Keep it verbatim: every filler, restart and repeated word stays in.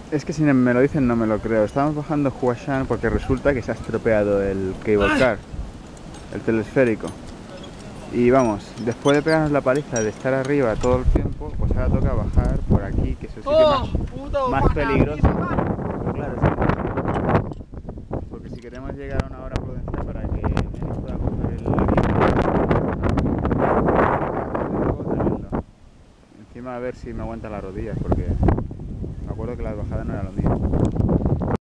Es que si me lo dicen no me lo creo. Estábamos bajando Huashan porque resulta que se ha estropeado el cable car, el telesférico. Y vamos, después de pegarnos la paliza de estar arriba todo el tiempo, pues ahora toca bajar por aquí, que es el sitio más, más peligroso. Pero claro, sí, porque si queremos llegar a una hora prudencial para que Denis pueda coger el tremendo. Encima a ver si me aguantan las rodillas, porque me acuerdo que las bajadas no era lo mío.